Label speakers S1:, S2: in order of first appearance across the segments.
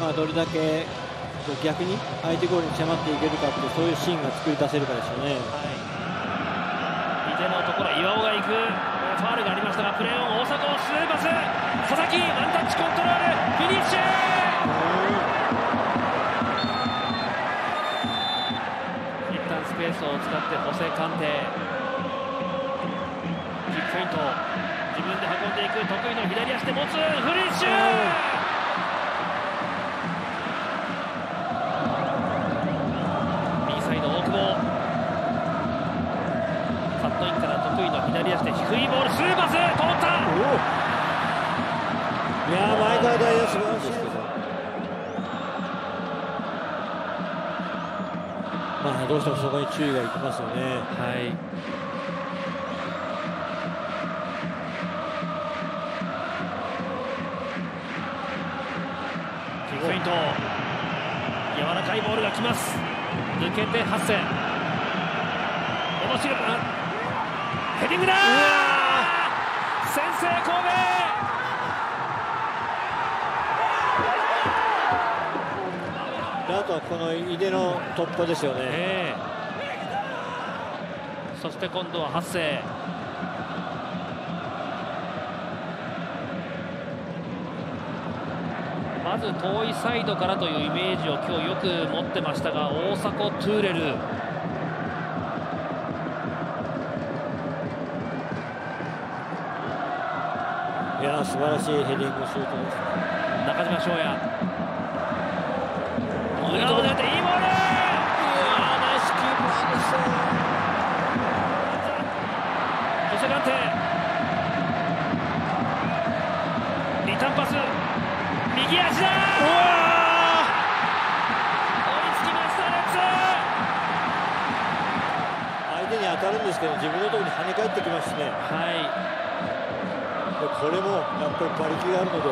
S1: どれだけ逆に相手ゴールに迫っていけるかっていう、そういうシーンが作り出せるかですよね。
S2: 井手のところ岩尾が行く、ファウルがありましたが、プレーオン大迫スルーパス、佐々木ワンタッチコントロール、フィニッシュ。一旦スペースを使ってホセカンテ、キックフェイント、自分で運んでいく、得意の左足で持つ、フィニッシュ。右サイド大久保、カットインから得意の左足で低いボール、スルーパス通った。
S1: いやー、前から大事、素晴らしいですけど、どうしてもそこに注意がいきますよね。
S2: はい。キックフェイント、柔らかいボールが来ます。抜けてハッセン、面白いヘディングだ。先制神戸。
S1: あとはこの井出の突破ですよね。
S2: そして今度はハッセン、まず遠いサイドからというイメージを今日よく持ってましたが、大迫トゥーレル、
S1: いやー、素晴らしいヘディングシュートです。
S2: 中島翔也、裏を出ていいボール。
S1: ナイスキーパーですよ。
S2: ホセカンテ、リターンパス、右足だ。追いつきましたレッツ。
S1: 相手に当たるんですけど、自分のところに跳ね返ってきますしね。
S2: はい。
S1: これもやっぱり馬力があるので、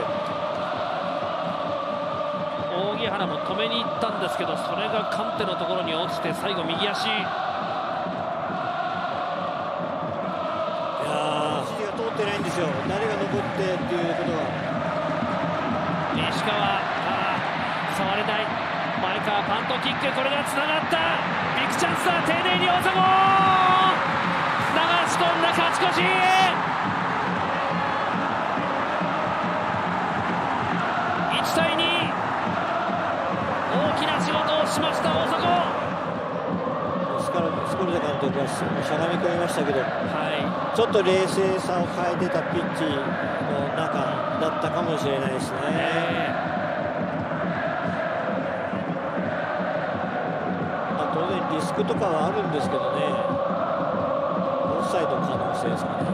S2: 扇原も止めに行ったんですけど、それがカンテのところに落ちて、最後右足。
S1: いやー、指が通ってないんですよ。誰が残ってっていうことは。
S2: 石川、触れない。前川パントキック、これがつながった。ビッグチャンスだ。丁寧に大迫、流し込んだ、勝ち越し。1対2、大きな仕事をしました大迫。
S1: スコルデ監督がしゃがみ込みましたけど、ちょっと冷静さを変えてたピッチの中だったかもしれないですね。当然リスクとかはあるんですけどね、オフサイドの可能性ですかね。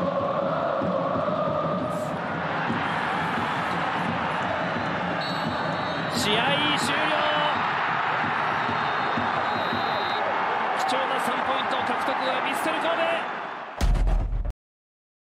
S2: 試合終了。貴重な3ポイント獲得はヴィッセル神戸。